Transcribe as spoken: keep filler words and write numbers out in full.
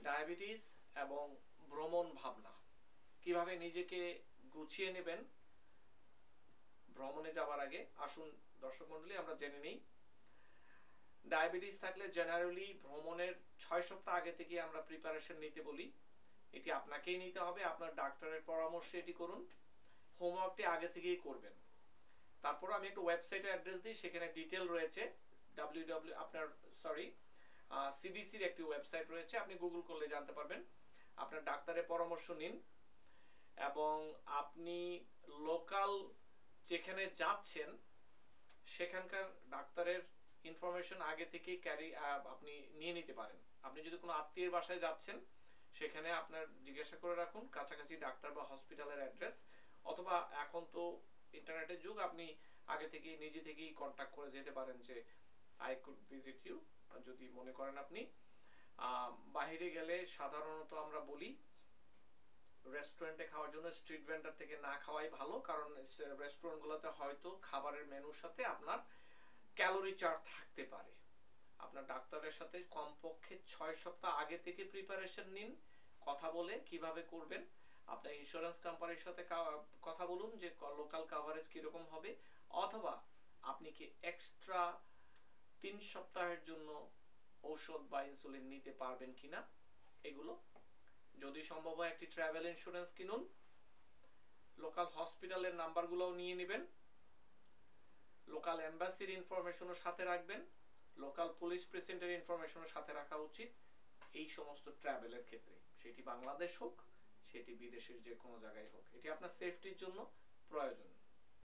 Diabetes এবং ভ্রমণ ভাবনা, কিভাবে নিজেকে গুছিয়ে নেবেন ভ্রমণে যাওয়ার আগে। আসুন দর্শক মণ্ডলী আমরা জেনে নিই। ডায়াবেটিস থাকলে জেনারেলি ভ্রমণের ছয় সপ্তাহ আগে থেকে আমরা প্রিপারেশন নিতে বলি। এটি আপনাকেই নিতে হবে, আপনার ডাক্তারের পরামর্শে এটি করুন। হোমওয়ার্কটি আগে থেকেই করবেন। তারপর আমি একটা ওয়েবসাইটের অ্যাড্রেস দিই, সেখানে ডিটেল রয়েছে। ডাব্লিউ ডাব্লিউ আপনার সরি সিডিসির একটি ওয়েবসাইট রয়েছে, আপনি গুগল করলে জানতে পারবেন। আপনার ডাক্তারের পরামর্শ নিন এবং আপনি লোকাল যেখানে যাচ্ছেন সেখানকার ডাক্তারের ইনফরমেশন আগে থেকেই ক্যারি আপনি নিয়ে নিতে পারেন। আপনি যদি কোনো আত্মীয়ের বাসায় যাচ্ছেন সেখানে আপনার জিজ্ঞাসা করে রাখুন কাছাকাছি ডাক্তার বা হসপিটালের অ্যাড্রেস, অথবা এখন তো ইন্টারনেটের যুগ, আপনি আগে থেকে নিজে থেকেই কন্ট্যাক্ট করে যেতে পারেন যে আই কুড ভিজিট ইউ। যদি মনে করেন আপনি বাইরে গেলে সাধারণত আমরা বলি রেস্টুরেন্টে খাওয়ার জন্য স্ট্রিট ভেন্ডার থেকে না খাওয়াই ভালো, কারণ রেস্টুরেন্টগুলোতে হয়তো খাবারের মেনুর সাথে আপনার ক্যালোরি চার্ট থাকতে পারে। আপনার ডাক্তারের সাথে কমপক্ষে ছয় সপ্তাহ আগে থেকে প্রিপারেশন নিন, কথা বলে কিভাবে করবেন। আপনার ইন্স্যুরেন্স কোম্পানির সাথে কথা বলুন যে লোকাল কভারেজ কিরকম হবে, অথবা আপনি কি এক্সট্রা তিন সপ্তাহের জন্য ঔষধ বা ইনসুলিন নিতে পারবেন কিনা এগুলো। যদি সম্ভব হয় একটি ট্রাভেল ইন্স্যুরেন্স কিনুন। লোকাল হসপিটালের নাম্বারগুলোও নিয়ে নেবেন। লোকাল এম্বাসির ইনফরমেশনও সাথে রাখবেন। লোকাল পুলিশ প্রেসিডেন্টের ইনফরমেশনও সাথে রাখা উচিত এই সমস্ত ট্রাভেলের ক্ষেত্রে, সেটি বাংলাদেশ হোক সেটি বিদেশের যে কোনো জায়গায় হোক। এটি আপনার সেফটির জন্য প্রয়োজন।